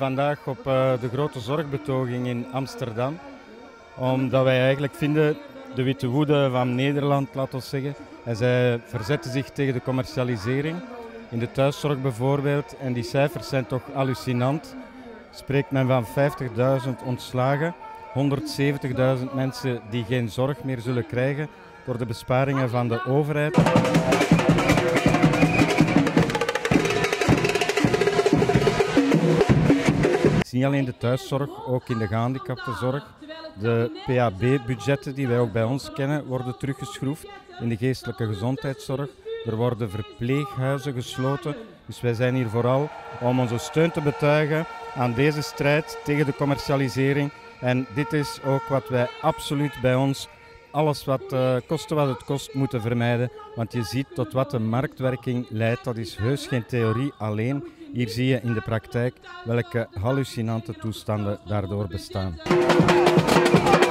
vandaag op de grote zorgbetoging in Amsterdam. Omdat wij eigenlijk vinden, de witte woede van Nederland, laten we zeggen. En zij verzetten zich tegen de commercialisering. In de thuiszorg bijvoorbeeld. En die cijfers zijn toch hallucinant. Spreekt men van 50.000 ontslagen. 170.000 mensen die geen zorg meer zullen krijgen door de besparingen van de overheid. Het is niet alleen de thuiszorg, ook in de gehandicaptenzorg. De PHB-budgetten die wij ook bij ons kennen worden teruggeschroefd in de geestelijke gezondheidszorg. Er worden verpleeghuizen gesloten. Dus wij zijn hier vooral om onze steun te betuigen aan deze strijd tegen de commercialisering. En dit is ook wat wij absoluut bij ons, alles wat koste wat het kost, moeten vermijden. Want je ziet tot wat de marktwerking leidt. Dat is heus geen theorie alleen. Hier zie je in de praktijk welke hallucinante toestanden daardoor bestaan.